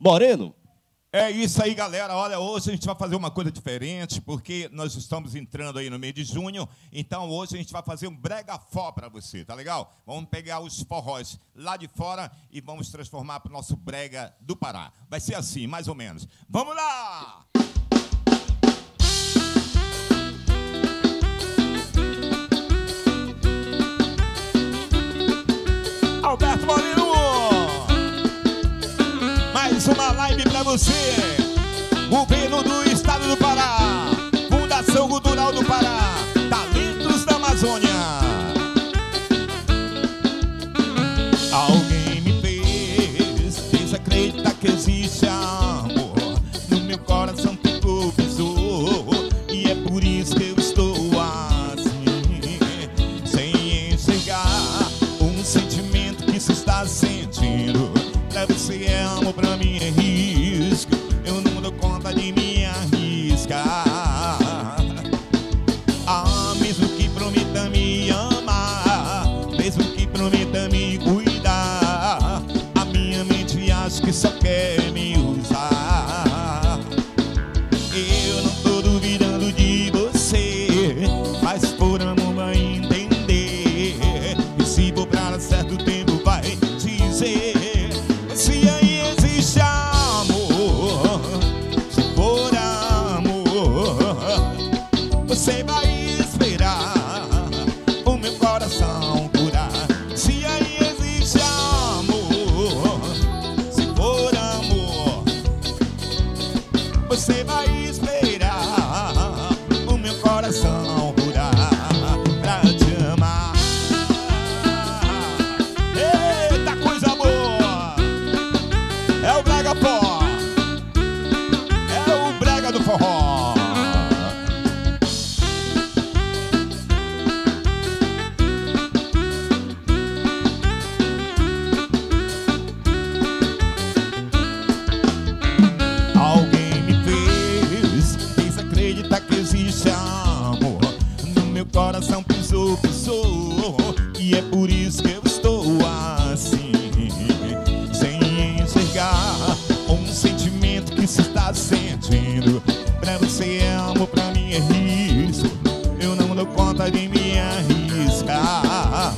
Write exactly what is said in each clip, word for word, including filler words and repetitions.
Moreno. É isso aí, galera. Olha, hoje a gente vai fazer uma coisa diferente, porque nós estamos entrando aí no mês de junho, então hoje a gente vai fazer um brega fó para você, tá legal? Vamos pegar os forróis lá de fora e vamos transformar para o nosso brega do Pará. Vai ser assim, mais ou menos. Vamos lá! Alberto Moreno! Mais uma live pra você. Governo do Estado do Pará, Fundação Cultural do Pará, Talentos da Amazônia. Alguém me fez desacreditar que existe amor. No meu coração ficou pesou, e é por isso que eu estou assim, sem enxergar um sentimento que se está sentindo. Pra você é amor, pra mim é risco. Eu não dou conta de me arriscar. Ah, mesmo que prometa me amar, mesmo que prometa me cuidar, a minha mente acha que só quer me usar. Eu não tô duvidando de você, mas por amor vai entender. E se for pra dar certo tempo vai dizer. Se aí existe amor, se for amor, você vai esperar o meu coração curar. Se aí existe amor, se for amor, você vai esperar o meu coração curar pra te amar. Eita, coisa boa! É o brega forró, é o brega do forró. Alguém me fez desacreditar que existe amor. No meu coração pisou, pisou, e é por isso que eu estou assim, um sentimento que se está sentindo. Pra você é amor, pra mim é risco. Eu não dou conta de me arriscar.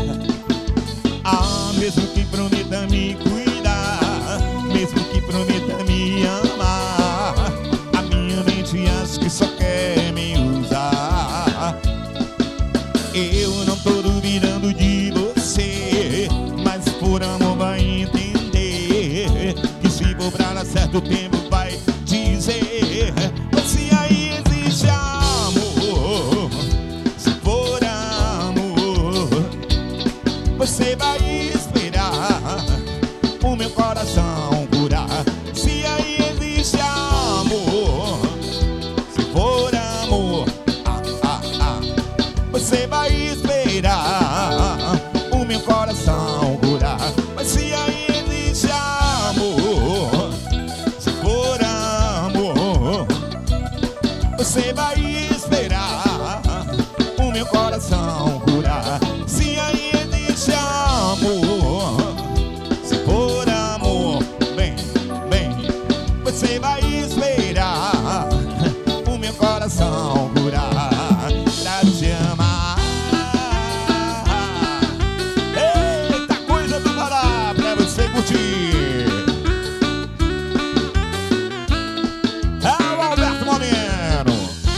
Ah, mesmo que prometa me cuidar, mesmo que prometa me amar, a minha mente acha que só quer me usar. Eu não tô duvidando de você, mas por amor vai entender. Que se for pra dar certo tempo vai dizer. Se aí existe amor, se for amor, você vai esperar o meu coração curar. Se aí existe amor, se for amor, ah, ah, ah, você vai esperar o meu coração curar. Mas se aí existe amor, se for amor, você vai esperar o meu coração curar. Se aí existe amor, se for amor, bem, bem, você vai esperar o meu coração curar pra te amar. Eita, coisa do Pará pra você curtir. É o Alberto Moreno.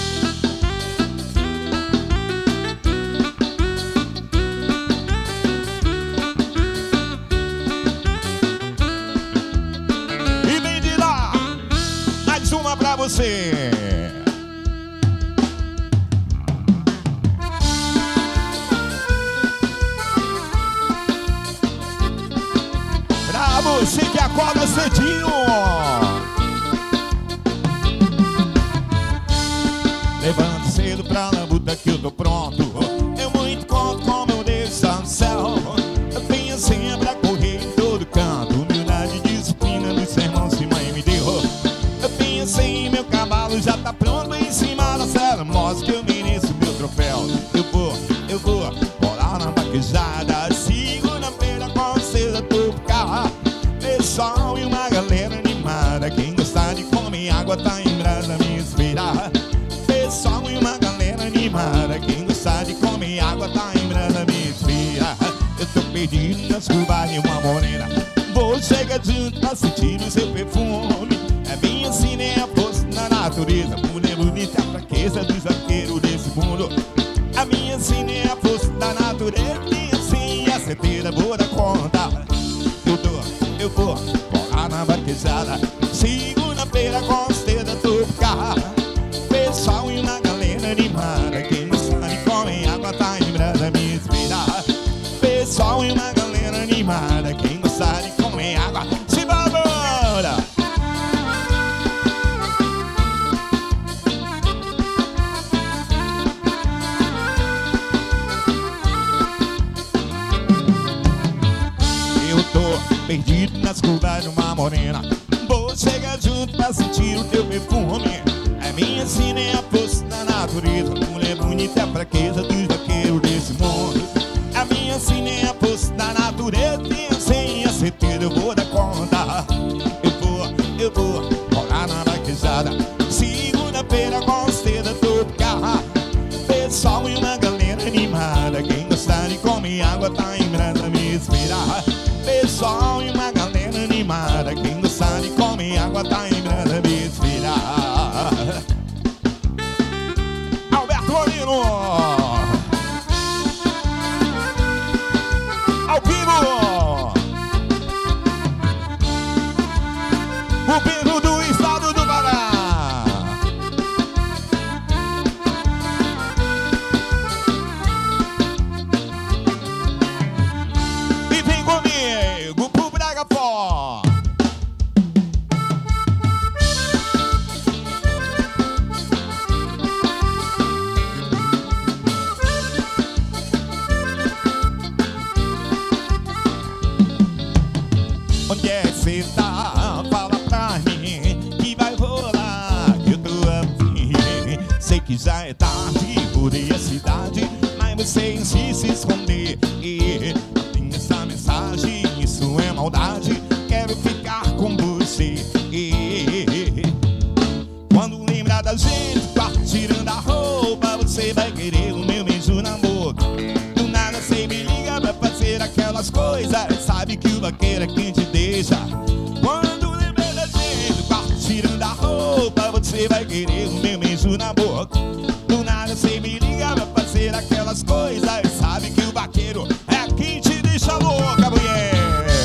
E vem de lá, mais uma pra você. Pra você que acorda cedinho. Levante cedo pra labuta que eu tô pronto. Eu muito conto como eu desço ao céu. Eu tenho senha pra correr em todo canto. Humildade e disciplina dos sermões que mãe me deu. Eu tenho senha e meu cavalo já tá pronto em cima da cela. Mostra que eu mereço meu troféu. Eu vou, eu vou bolar na vaquejada. Segunda-feira com certeza tô pro carro. Pessoal e uma galera animada. água tá em brasa me espera. Pessoal e uma galera animada, quem gosta de comer água tá em brasa me espera. Eu tô perdido nas curvas de uma morena, vou chegar junto pra sentir o seu perfume. É bem assim, né, a força na natureza, mulher bonita, a fraqueza dos vaqueiros desse mundo. A minha assim, né, a força da natureza, e assim a certeza vou dar conta. Eu tô, eu vou colar na vaquejada, segunda-feira com esteira tropical. Pessoal e uma galera animada, quem não sabe come água tá em brasa me espera. Pessoal e uma galera animada, quem não sabe come água se babora. Eu tô perdido nas curvas de uma morena, vou chegar junto pra sentir o teu perfume. É minha sina, é a força da natureza, mulher bonita, é a fraqueza dos vaqueiros desse mundo. A minha sina, é a força da natureza, e sem a certeza eu vou dar conta. Eu vou, eu vou rolar na vaquejada, segunda-feira com esteira tropical. Pessoal e uma galera animada, quem gosta de comer água tá em brasa me espera. Pessoal e uma galera animada, quem gosta de comer água tá em brasa me espera. Alberto Molino, ao vivo, o vivo do estado do Pará. E vem comigo pro Braga Pó. Onde é que cê tá? Fala pra mim que vai rolar, que eu tô afim. Sei que já é tarde, rodei a cidade, mas você insiste em se esconder. Tem essa mensagem, isso é maldade, quero ficar com você. Quando lembrar da gente, tá tirando a roupa, você vai querer o meu beijo na boca. Do nada cê me liga pra fazer aquelas coisas, sabe que o vaqueiro é quem te deixa. Quando lembrar da gente, tá tirando a roupa, você vai querer o meu beijo na boca. Do nada cê me liga pra fazer aquelas coisas, sabe que o vaqueiro é quem te deixa louca, mulher.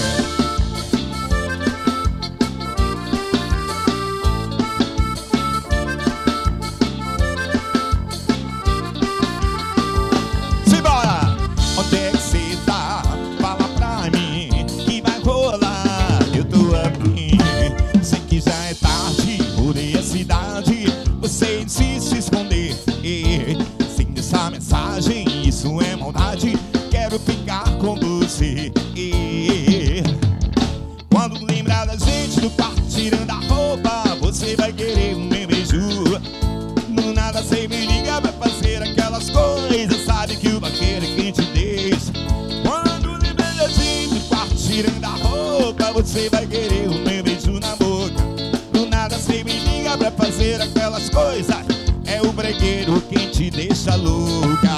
Simbora! Onde é que cê tá? Fala pra mim que vai rolar, eu tô aqui. Sei que já é tarde, rodei a cidade, você insiste em se esconder. Sem essa mensagem, isso é maldade, quero ficar com você. Quando lembrar da gente no quarto tirando a roupa, você vai querer o meu beijo. Do nada cê me liga pra fazer aquelas coisas, sabe que o vaqueiro é quem te deixa. Quando lembrar da gente no quarto tirando a roupa, você vai querer o meu beijo na boca. Do nada cê me liga pra fazer aquelas coisas, é o bregueiro quem te deixa louca.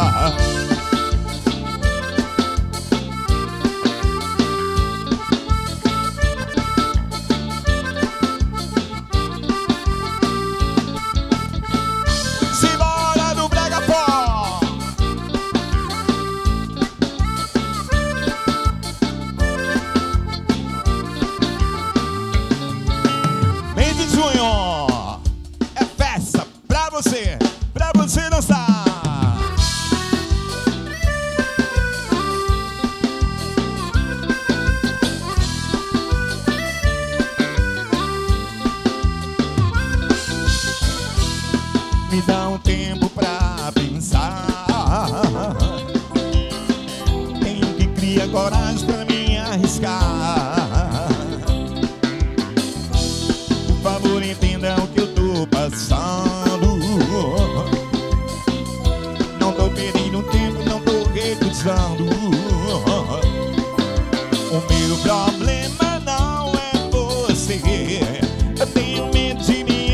Simbora no Braga Pó. Mês de junho é festa pra você, pra você dançar. Me dá um tempo pra pensar, tenho que criar coragem pra me arriscar. Por favor, entenda o que eu tô passando. Não tô perdendo tempo, não tô recusando. O meu problema não é você, eu tenho medo de me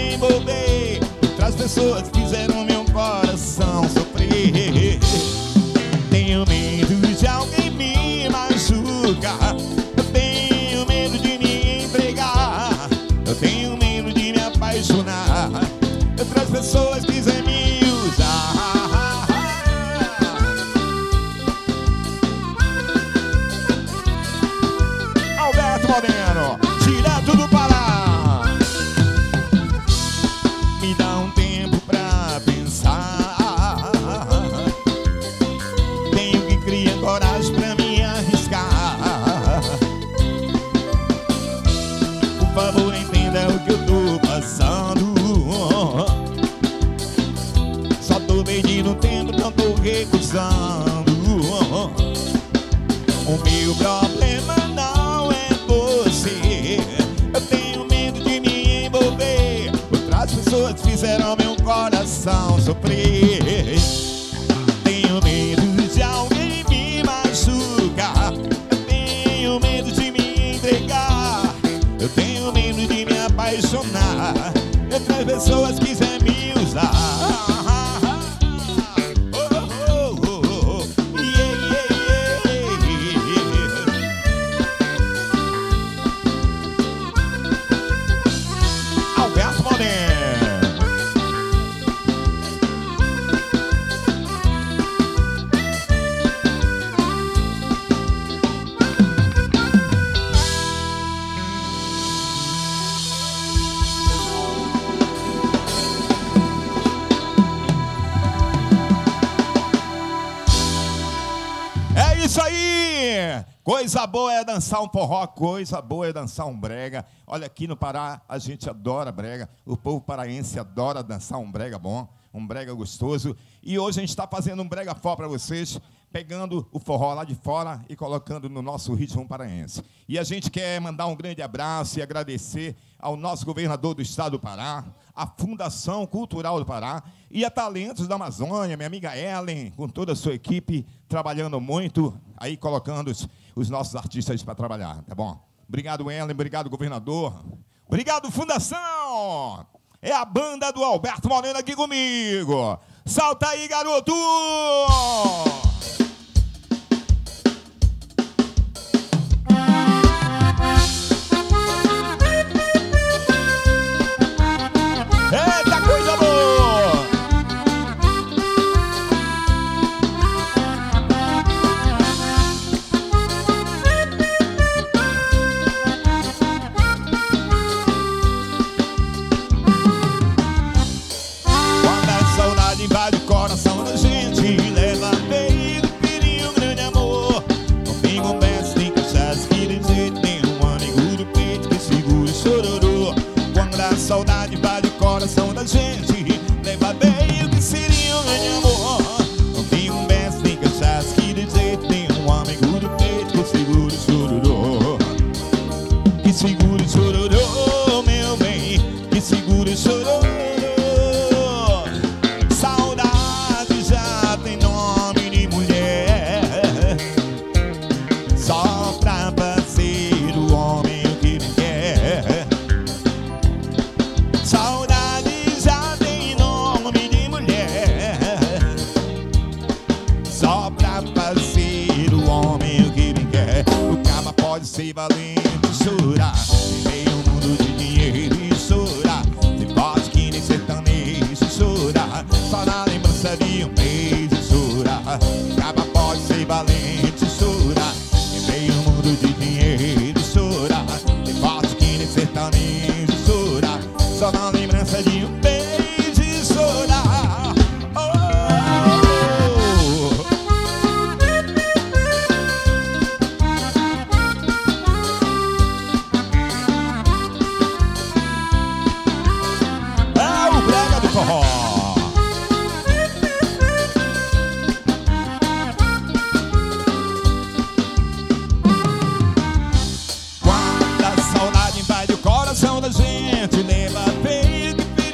que eu tô passando. Só tô pedindo tempo, não tô recusando. O meu problema não é você. Eu tenho medo de me envolver. Outras pessoas fizeram meu coração sofrer. Tenho medo de alguém me machucar. Eu tenho medo de me entregar. Eu tenho medo de me apaixonar. Outras pessoas quiserem me usar. Isso aí! Coisa boa é dançar um forró, coisa boa é dançar um brega. Olha, aqui no Pará a gente adora brega. O povo paraense adora dançar um brega bom, um brega gostoso. E hoje a gente está fazendo um brega forró para vocês, pegando o forró lá de fora e colocando no nosso ritmo paraense. E a gente quer mandar um grande abraço e agradecer ao nosso governador do estado do Pará, a Fundação Cultural do Pará e a Talentos da Amazônia, minha amiga Ellen, com toda a sua equipe, trabalhando muito, aí colocando os, os nossos artistas para trabalhar, tá bom? Obrigado, Ellen, obrigado, governador. Obrigado, Fundação! É a banda do Alberto Moreno aqui comigo. Salta aí, garoto! Eita, coisa boa! Quando a saudade invade o coração da gente, leva meio perigo, grande amor. Não conversa, tem cachaça que dizer, tem um amigo do peito que segura o chororô. Quando a saudade invade o coração da gente, leva bem o que seria um grande amor. Não tem um verso, nem cachaça que dizer, tem um amigo do peito que segura o chororô. Que segura o chororô, meu bem, que segura o chororô. Saudade já tem nome de mulher, só pra fazer o homem o que ele quer. Saudade já tem nome de mulher, só pra fazer o homem o que ele quer. O caba pode ser valente e chorar, viver um mundo de dinheiro e chorar. Se pode que nem sertanejo chorar, só na lembrança de um beijo chorar. O caba pode ser valente e chorar, viver um mundo de dinheiro e chorar. Se pode que nem sertanejo chorar, só na lembrança de um beijo e chorar. Oh, oh, oh. É o brega do forró. Quando a saudade invade o coração da gente, leva feio que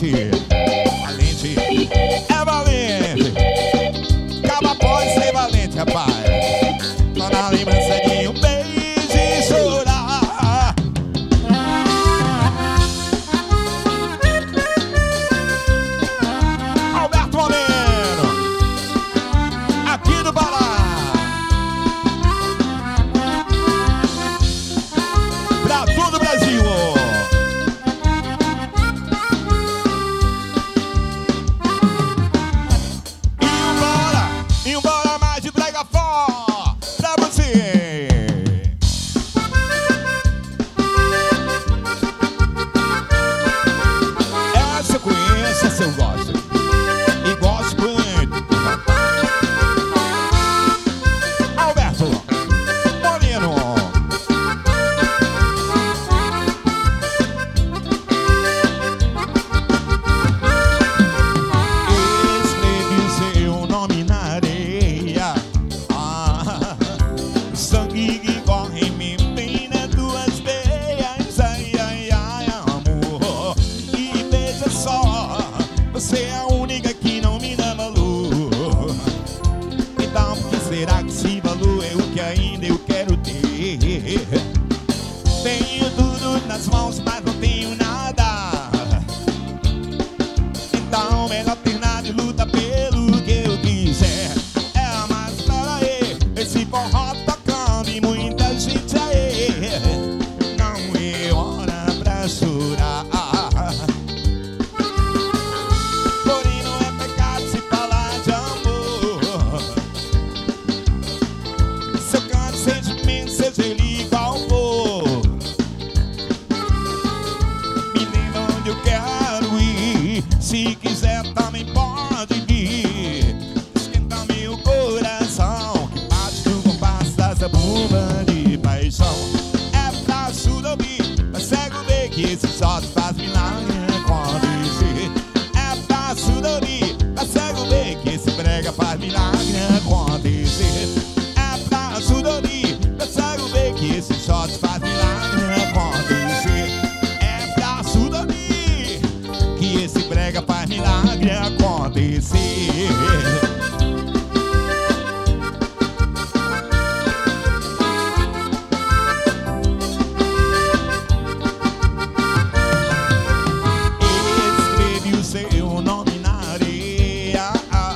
valente. Valente, é valente. Acaba pode ser valente, rapaz. Só na lembrança de um beijo e chorar. Alberto Moreno, aqui do Pará. Pra todo o Brasil. Se quiser também pode vir. Esquenta meu coração, que bate no compasso dessa bomba de paixão. É pra surdo ouvir, mas cego ver que esse só faz milagre acontecer. É pra surdo ouvir, mas cego ver que esse brega faz milagre acontecer. É pra surdo ouvir, mas cego ver que esse só faz milagre acontecer. É pra surdo ouvir que esse brega faz milagre acontecer. Escreve o seu nome na areia.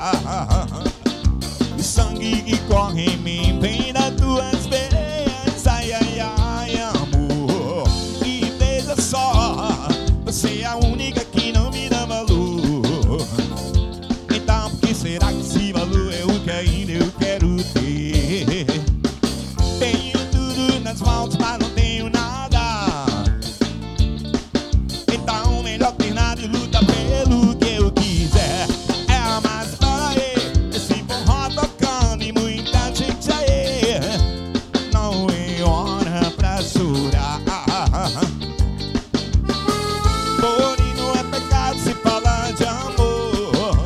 O sangue que corre em mim vem das tuas veias. Ai, ai, ai, amor. E veja só, você é a única que não me dá valor. Então por que será que esse valor é o que ainda eu quero ter? Tenho tudo nas mãos, mas não tenho nada. Então melhor ter nada e luta pelo que eu quiser. É mais para aí, esse forró tocando e muita gente aí. Não é hora pra chorar. Porém não é pecado se falar de amor.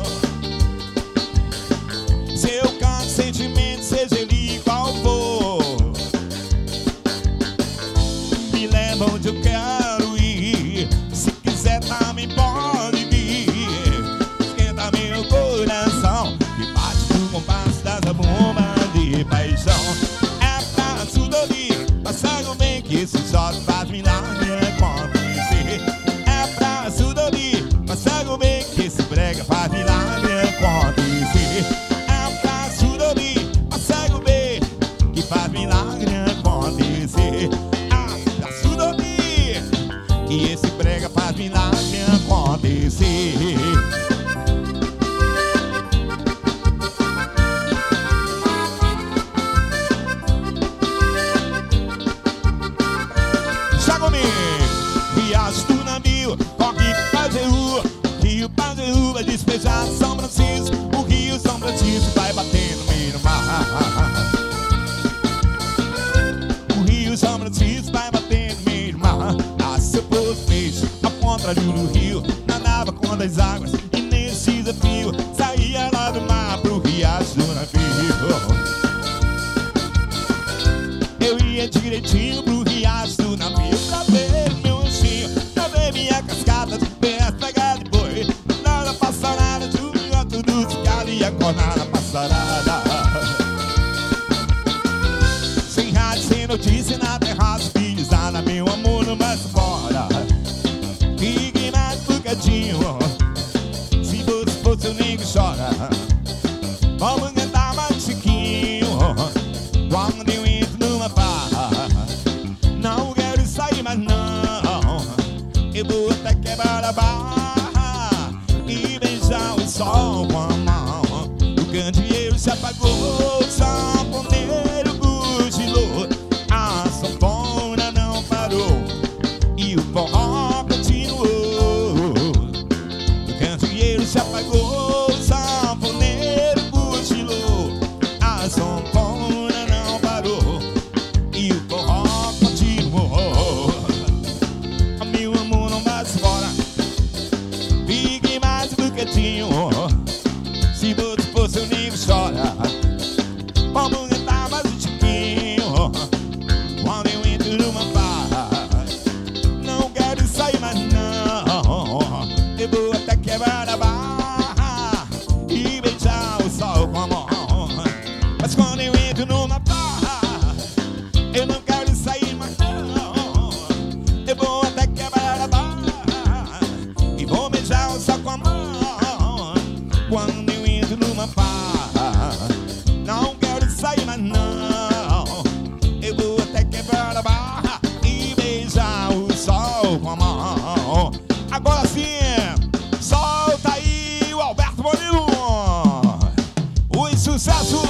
Se eu canto sentimento, seja ele qual for, me leva onde eu quero ir. Se quiser também pode vir. Esquenta meu coração, que bate no compasso dessa bomba de paixão. É pra tudo ouvir, mas sabe bem que esse só faz milagre acontecer. É pra tudo ouvir, mas sabe bem que esse brega faz milagre acontecer. É pra tudo ouvir, mas sabe bem que faz milagre acontecer. É pra tudo ouvir que esse brega faz milagre acontecer. Chagomi, viagem do navio, corre Pajeú. Rio Pajeú vai despejar São Francisco. O Rio São Francisco vai bater no meio do mar. O Rio São Francisco vai bater no meio do mar. Nasceu pros peixes, a ponta do rio. Nadava contra as águas e nesse desafio saía lá do mar pro riacho do navio. Eu ia direitinho pro riacho do navio pra ver meu anjinho, pra ver minha cascata, ver as pegadas de boi. acordar na passarada. Sem rádio, sem notícia, na terraça pisada, meu amor, não vai embora. Fique mais bocadinho, se você fosse o nego chora. Vamos cantar mais chiquinho, quando eu entro numa barra. Não quero sair mais não, eu vou até quebrar a barra e beijar o sol com a mão. O candeeiro se apagou, o sanfoneiro cochilou, a sanfona não parou e o forró continuou. O candeeiro se apagou, o sanfoneiro cochilou, a sanfona não parou e o forró continuou. Meu amor, não vai embora, fique mais um bocadinho, se você fosse o nego chora. Vamos cantar mais um tiquinho, quando eu entro numa barra. Não quero sair mais não, eu vou até quebrar a barra e beijar o sol com a mão. Mas quando eu entro numa barra, eu não quero sair mais não, eu vou até quebrar a barra e vou beijar o sol com a mão. Quando eu entro numa barra, não quero sair mais não, eu vou até quebrar a barra e beijar o sol com a mão. Agora sim, solta aí o Alberto Moreno, os sucessos.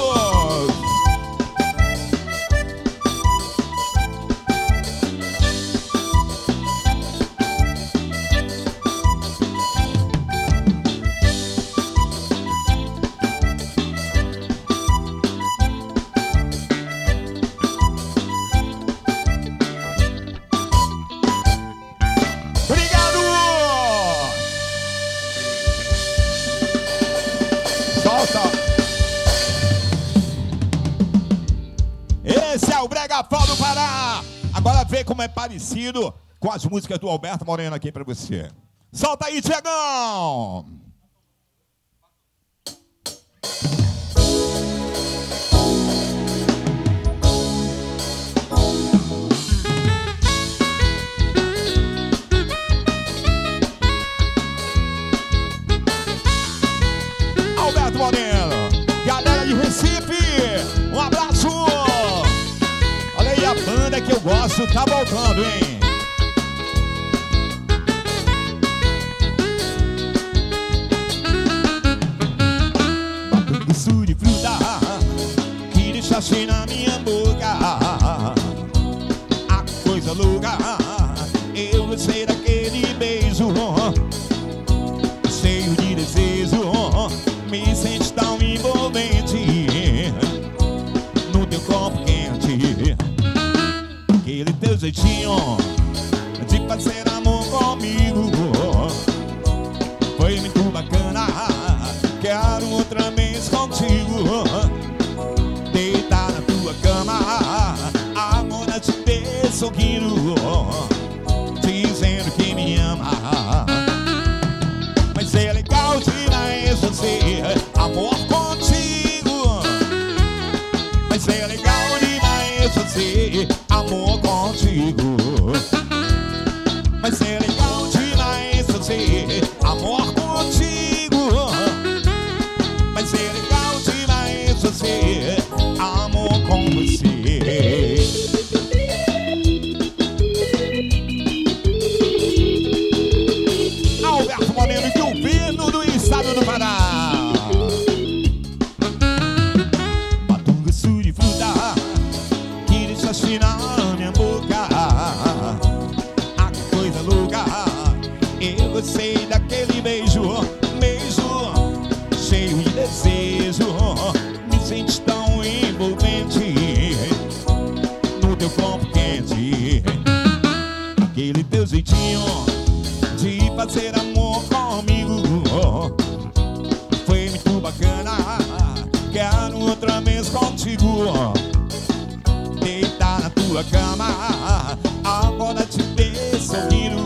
Obrigado! Solta! Esse é o Brega Fó do Pará. Agora vê como é parecido com as músicas do Alberto Moreno aqui pra você. Solta aí, Tiagão! Alberto Moreno, galera de Recife, um abraço. Olha aí, a banda que eu gosto tá voltando, hein? Batuque de fruta que deixaste na minha boca, a coisa louca, eu gostei daquele beijo, cheio de desejo, me sente tão envolvente no teu corpo quente. Aquele teu jeitinho de fazer amor comigo foi muito bacana. Quero outra vez contigo, deitar na tua cama, agora te ver sorrindo, dizendo que me ama. Mas é legal demais você, amor contigo. Mas é legal demais você, amor contigo. Mas é legal demais você, amor contigo. Mas é legal demais você, amor com você. Alberto Moreno, governo do estado do Pará. Batuque de fruta que deixaste na minha boca, a coisa louca, eu gostei daquele beijo, beijo cheio de desejo, me sente tão envolvente no teu corpo quente. Aquele teu jeitinho de fazer amor comigo foi muito bacana. Quero outra vez contigo, deitar na tua cama, agora te ver sorrindo,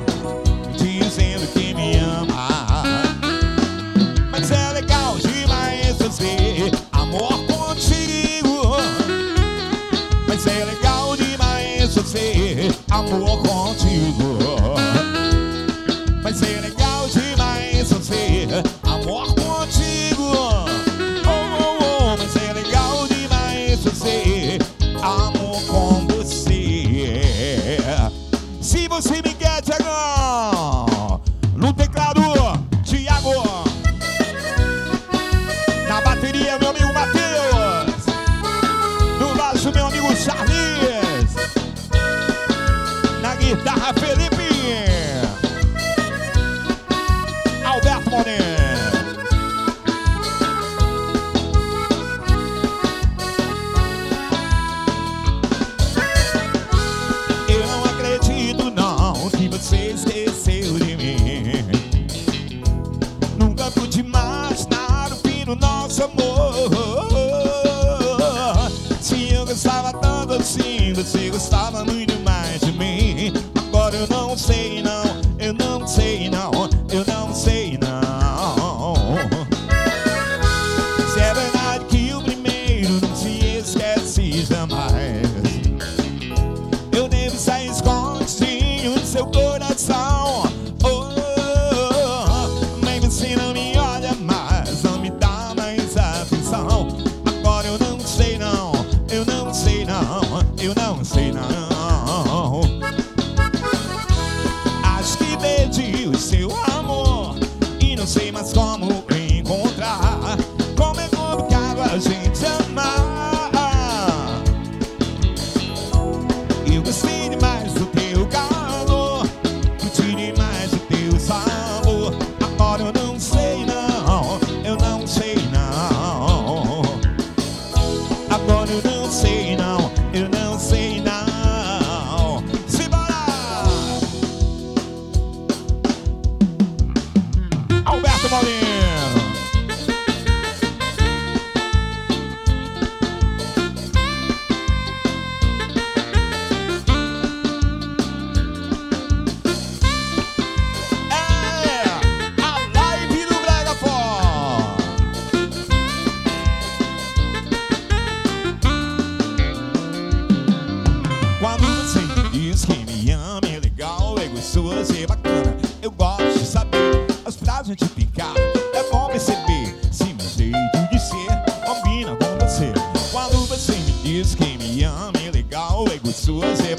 dizendo que me ama. Mas é legal demais você amor contigo. Vai ser legal demais você amor contigo. Vai ser legal demais você amor contigo. Oh, oh, oh, vai ser legal demais você amor com você. Se você me quer, Tiagão. No teclado, Thiago. Na bateria, meu amigo Matheus. No baixo, meu amigo Charles. Na guitarra, Felipe. Alberto Monet. Eu não acredito não que você esqueceu de mim. Nunca pude imaginar o fim do nosso amor. Se eu gostava tanto assim, você gostava muito mais de mim. Agora eu não sei não, eu não sei não, eu não sei não. Se é verdade que o primeiro não se esquece jamais, eu devo sair escondidinho do seu coração. Oh, mas você não me olha mais, não me dá mais atenção. Agora eu não sei não, eu não sei não, eu não sei não. Acho que perdi o seu amor e não sei mais como encontrar. Como é complicado a gente amar. Eu gostei demais do teu calor, curti demais do teu sabor. Agora eu não sei não, eu não sei não. Agora eu não sei não, eu não sei não. Simbora! Alberto Molino. É a live do Brega Forte. Quando você me diz que me ama, é legal, é gostoso, é bacana. Eu gosto de saber as frases de picar. É bom perceber se meu jeito de ser combina com você. Quando você me diz que me ama, é legal, é gostoso, é